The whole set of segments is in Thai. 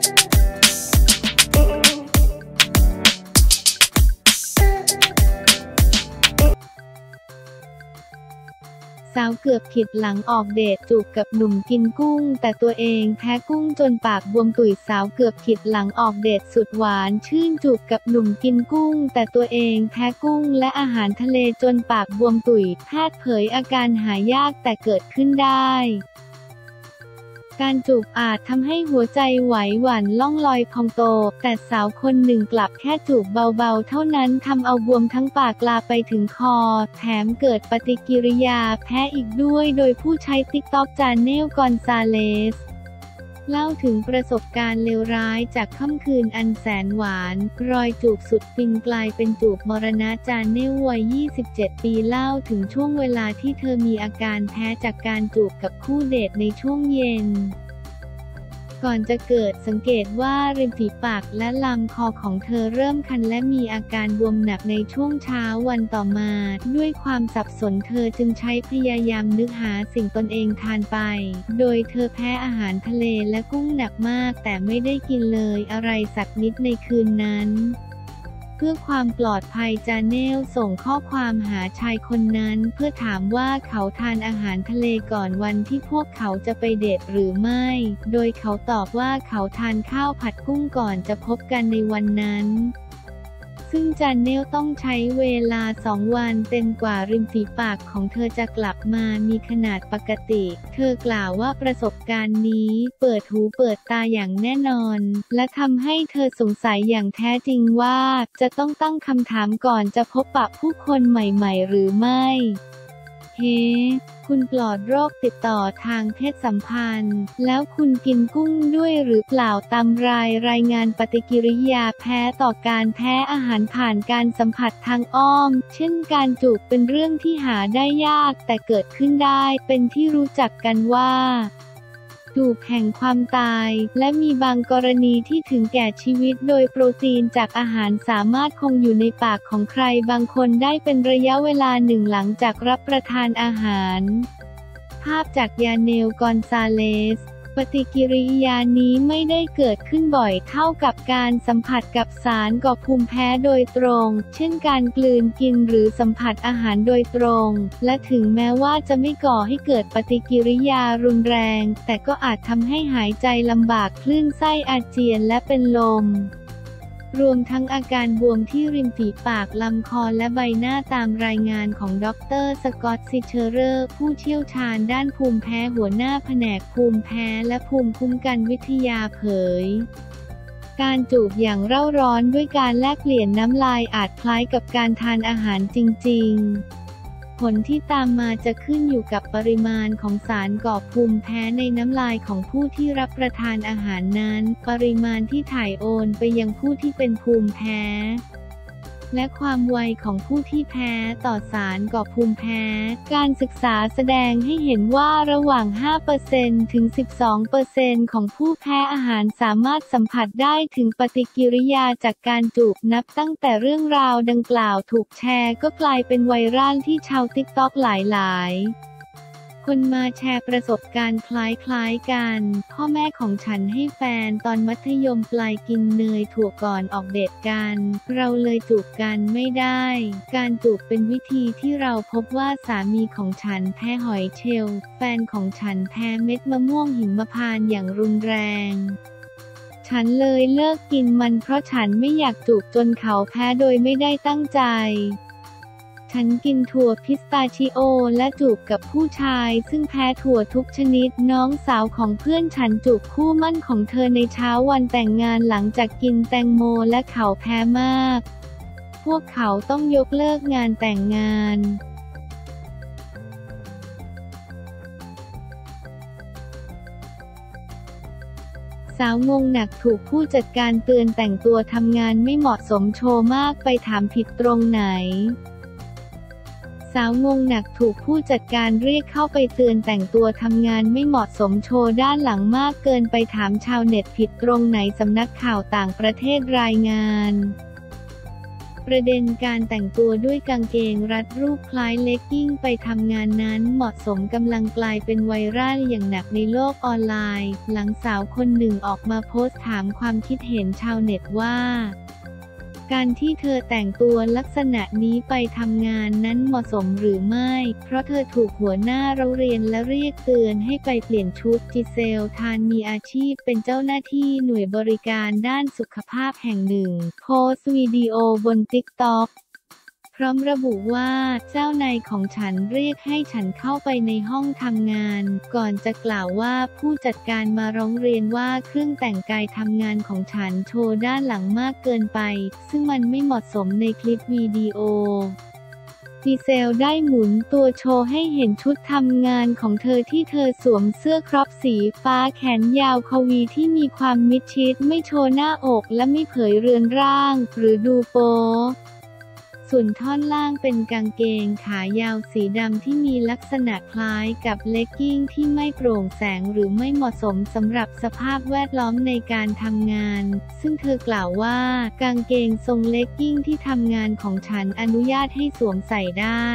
สาวเกือบผิดหลังออกเดทจูบกับหนุ่มกินกุ้งแต่ตัวเองแพ้กุ้งจนปากบวมตุ๋ยสาวเกือบผิดหลังออกเดทสุดหวานชื่นจูบกับหนุ่มกินกุ้งแต่ตัวเองแพ้กุ้งและอาหารทะเลจนปากบวมตุ๋ยแพทย์เผยอาการหายากแต่เกิดขึ้นได้การจูบอาจทำให้หัวใจไหวหวั่นล่องลอยพองโตแต่สาวคนหนึ่งกลับแค่จูบเบาๆเท่านั้นทำเอาบวมทั้งปากลาไปถึงคอแถมเกิดปฏิกิริยาแพ้อีกด้วยโดยผู้ใช้ติ๊กต็อกจาเนล กอนซาเลสเล่าถึงประสบการณ์เลวร้ายจากค่ำคืนอันแสนหวานรอยจูบสุดฟินกลายเป็นจูบมรณะจาเนลวัย 27 ปีเล่าถึงช่วงเวลาที่เธอมีอาการแพ้จากการจูบกับคู่เดทในช่วงเย็นก่อนจะเกิดสังเกตว่าริมฝีปากและลำคอของเธอเริ่มคันและมีอาการบวมหนักในช่วงเช้าวันต่อมาด้วยความสับสนเธอจึงใช้พยายามนึกหาสิ่งตนเองทานไปโดยเธอแพ้อาหารทะเลและกุ้งหนักมากแต่ไม่ได้กินเลยอะไรสักนิดในคืนนั้นเพื่อความปลอดภัยจาเนลส่งข้อความหาชายคนนั้นเพื่อถามว่าเขาทานอาหารทะเลก่อนวันที่พวกเขาจะไปเดทหรือไม่โดยเขาตอบว่าเขาทานข้าวผัดกุ้งก่อนจะพบกันในวันนั้นซึ่งจาเนลต้องใช้เวลา2 วันเต็มกว่าริมฝีปากของเธอจะกลับมามีขนาดปกติเธอกล่าวว่าประสบการณ์นี้เปิดหูเปิดตาอย่างแน่นอนและทำให้เธอสงสัยอย่างแท้จริงว่าจะต้องตั้งคำถามก่อนจะพบปะผู้คนใหม่ๆหรือไม่คุณปลอดโรคติดต่อทางเพศสัมพันธ์แล้วคุณกินกุ้งด้วยหรือเปล่าตามรายงานปฏิกิริยาแพ้ต่อการแพ้อาหารผ่านการสัมผัสทางอ้อมเช่นการจูบเป็นเรื่องที่หาได้ยากแต่เกิดขึ้นได้เป็นที่รู้จักกันว่าจูบแห่งความตายและมีบางกรณีที่ถึงแก่ชีวิตโดยโปรตีนจากอาหารสามารถคงอยู่ในปากของใครบางคนได้เป็นระยะเวลาหนึ่งหลังจากรับประทานอาหารภาพจากยาเนล กอนซาเลสปฏิกิริยานี้ไม่ได้เกิดขึ้นบ่อยเท่ากับการสัมผัสกับสารก่อภูมิแพ้โดยตรงเช่นการกลืนกินหรือสัมผัสอาหารโดยตรงและถึงแม้ว่าจะไม่ก่อให้เกิดปฏิกิริยารุนแรงแต่ก็อาจทำให้หายใจลำบากคลื่นไส้อาเจียนและเป็นลมรวมทั้งอาการบวมที่ริมฝีปากลำคอและใบหน้าตามรายงานของดร.สกอตต์ ซิเชอเรอร์ผู้เชี่ยวชาญด้านภูมิแพ้หัวหน้าแผนกภูมิแพ้และภูมิคุ้มกันวิทยาเผยการจูบอย่างเร่าร้อนด้วยการแลกเปลี่ยนน้ำลายอาจคล้ายกับการทานอาหารจริงๆผลที่ตามมาจะขึ้นอยู่กับปริมาณของสารก่อภูมิแพ้ในน้ำลายของผู้ที่รับประทานอาหารนั้นปริมาณที่ถ่ายโอนไปยังผู้ที่เป็นภูมิแพ้และความไวของผู้ที่แพ้ต่อสารก่อภูมิแพ้การศึกษาแสดงให้เห็นว่าระหว่าง 5% ถึง 12% ของผู้แพ้อาหารสามารถสัมผัสได้ถึงปฏิกิริยาจากการจูบนับตั้งแต่เรื่องราวดังกล่าวถูกแชร์ก็กลายเป็นไวรัลที่ชาวติ๊กต็อกหลายคนมาแชร์ประสบการณ์คล้ายๆกันพ่อแม่ของฉันให้แฟนตอนมัธยมปลายกินเนยถั่วก่อนออกเดทกันเราเลยจูบกันไม่ได้การจูบเป็นวิธีที่เราพบว่าสามีของฉันแพ้หอยเชลล์แฟนของฉันแพ้เม็ดมะม่วงหิมพานต์อย่างรุนแรงฉันเลยเลิกกินมันเพราะฉันไม่อยากจูบจนเขาแพ้โดยไม่ได้ตั้งใจฉันกินถั่วพิสตาชิโอและจูบกับผู้ชายซึ่งแพ้ถั่วทุกชนิดน้องสาวของเพื่อนฉันจูบคู่มั่นของเธอในเช้าวันแต่งงานหลังจากกินแตงโมและเขาแพ้มากพวกเขาต้องยกเลิกงานแต่งงานสาวงงหนักถูกผู้จัดการเตือนแต่งตัวทำงานไม่เหมาะสมโชว์มากไปถามผิดตรงไหนสาวงงหนักถูกผู้จัดการเรียกเข้าไปเตือนแต่งตัวทำงานไม่เหมาะสมโชว์ด้านหลังมากเกินไปถามชาวเน็ตผิดตรงไหนสำนักข่าวต่างประเทศรายงานประเด็นการแต่งตัวด้วยกางเกงรัดรูปคล้ายเลกกิ้งไปทำงานนั้นเหมาะสมกำลังกลายเป็นไวรัลอย่างหนักในโลกออนไลน์หลังสาวคนหนึ่งออกมาโพสต์ถามความคิดเห็นชาวเน็ตว่าการที่เธอแต่งตัวลักษณะนี้ไปทำงานนั้นเหมาะสมหรือไม่เพราะเธอถูกหัวหน้าโรงเรียนและเรียกเตือนให้ไปเปลี่ยนชุดจิเซลทานมีอาชีพเป็นเจ้าหน้าที่หน่วยบริการด้านสุขภาพแห่งหนึ่งโพสต์วิดีโอบน TikTokพร้อมระบุว่าเจ้านายของฉันเรียกให้ฉันเข้าไปในห้องทำงานก่อนจะกล่าวว่าผู้จัดการมาร้องเรียนว่าเครื่องแต่งกายทำงานของฉันโชว์ด้านหลังมากเกินไปซึ่งมันไม่เหมาะสมในคลิปวิดีโอดีเซลได้หมุนตัวโชว์ให้เห็นชุดทำงานของเธอที่เธอสวมเสื้อครอปสีฟ้าแขนยาวควีที่มีความมิดชิดไม่โชว์หน้าอกและไม่เผยเรือนร่างหรือดูโป๊ส่วนท่อนล่างเป็นกางเกงขายาวสีดำที่มีลักษณะคล้ายกับเลกกิ้งที่ไม่โปร่งแสงหรือไม่เหมาะสมสำหรับสภาพแวดล้อมในการทำงานซึ่งเธอกล่าวว่ากางเกงทรงเลกกิ้งที่ทำงานของฉันอนุญาตให้สวมใส่ได้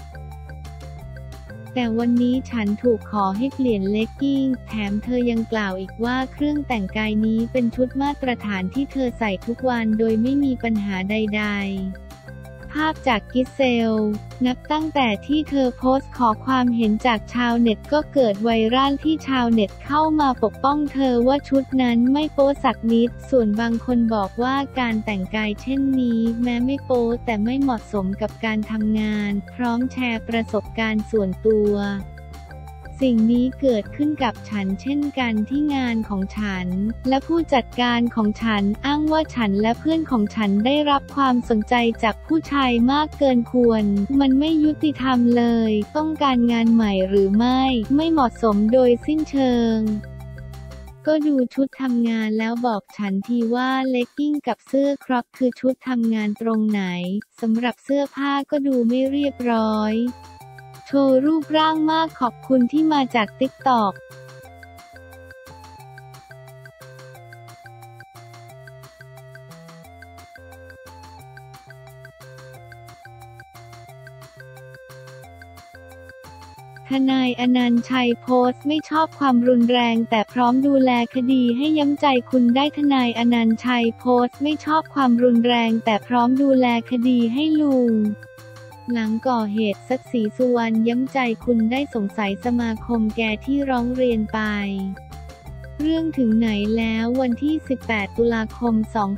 แต่วันนี้ฉันถูกขอให้เปลี่ยนเลกกิ้งแถมเธอยังกล่าวอีกว่าเครื่องแต่งกายนี้เป็นชุดมาตรฐานที่เธอใส่ทุกวันโดยไม่มีปัญหาใดๆภาพจากกิเซลนับตั้งแต่ที่เธอโพสต์ขอความเห็นจากชาวเน็ตก็เกิดไวรัลที่ชาวเน็ตเข้ามาปกป้องเธอว่าชุดนั้นไม่โป๊สักนิดส่วนบางคนบอกว่าการแต่งกายเช่นนี้แม้ไม่โป๊แต่ไม่เหมาะสมกับการทำงานพร้อมแชร์ประสบการณ์ส่วนตัวสิ่งนี้เกิดขึ้นกับฉันเช่นกันที่งานของฉันและผู้จัดการของฉันอ้างว่าฉันและเพื่อนของฉันได้รับความสนใจจากผู้ชายมากเกินควรมันไม่ยุติธรรมเลยต้องการงานใหม่หรือไม่เหมาะสมโดยสิ้นเชิงก็ดูชุดทำงานแล้วบอกฉันทีว่าเลกกิ้งกับเสื้อครอปคือชุดทำงานตรงไหนสำหรับเสื้อผ้าก็ดูไม่เรียบร้อยโชว์รูปร่างมากขอบคุณที่มาจาก TikTokทนายอนันต์ชัยโพสต์ไม่ชอบความรุนแรงแต่พร้อมดูแลคดีให้ย้ำใจคุณได้ทนายอนันต์ชัยโพสต์ไม่ชอบความรุนแรงแต่พร้อมดูแลคดีให้ลุงหลังก่อเหตุซัดศรีสุวรรณย้ำใจคุณได้สงสัยสมาคมแกที่ร้องเรียนไปเรื่องถึงไหนแล้ววันที่ 18 ตุลาคม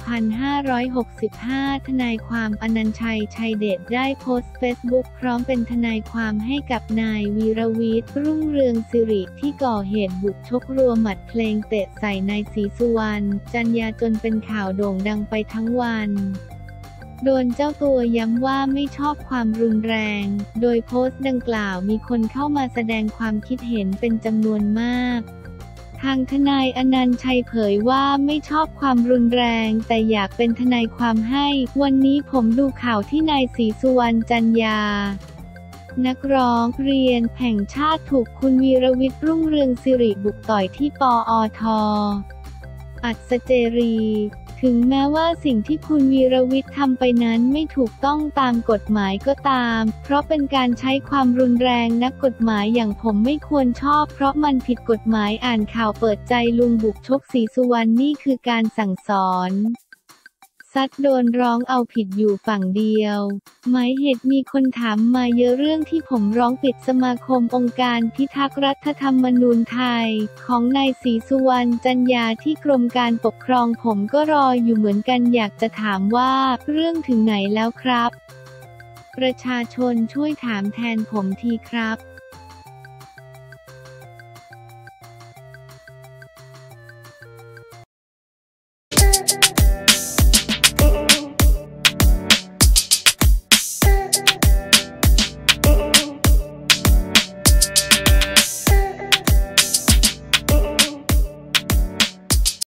2565 ทนายความอนันต์ชัย ชัยเดชได้โพสต์เฟซบุ๊กพร้อมเป็นทนายความให้กับนายวีรวิทย์ รุ่งเรืองสิริที่ก่อเหตุบุกชกรัวหมัดเพลงเตะใส่นายศรีสุวรรณจันยาจนเป็นข่าวโด่งดังไปทั้งวันโดนเจ้าตัวย้ำว่าไม่ชอบความรุนแรงโดยโพสต์ดังกล่าวมีคนเข้ามาแสดงความคิดเห็นเป็นจำนวนมากทางทนายอนันต์ชัยเผยว่าไม่ชอบความรุนแรงแต่อยากเป็นทนายความให้วันนี้ผมดูข่าวที่นายศรีสุวรรณจันยานักร้องเรียนแห่งชาติถูกคุณวีรวิทย์ รุ่งเรืองสิริบุกต่อยที่ปอท.อัศเจรีถึงแม้ว่าสิ่งที่คุณวีรวิทย์ทำไปนั้นไม่ถูกต้องตามกฎหมายก็ตามเพราะเป็นการใช้ความรุนแรงนักกฎหมายอย่างผมไม่ควรชอบเพราะมันผิดกฎหมายอ่านข่าวเปิดใจลุงบุกชกศรีสุวรรณนี่คือการสั่งสอนซัดโดนร้องเอาผิดอยู่ฝั่งเดียวหมายเหตุมีคนถามมาเยอะเรื่องที่ผมร้องปิดสมาคมองค์การพิทักษ์รัฐธรรมนูญไทยของนายศรีสุวรรณจันยาที่กรมการปกครองผมก็รออยู่เหมือนกันอยากจะถามว่าเรื่องถึงไหนแล้วครับประชาชนช่วยถามแทนผมทีครับ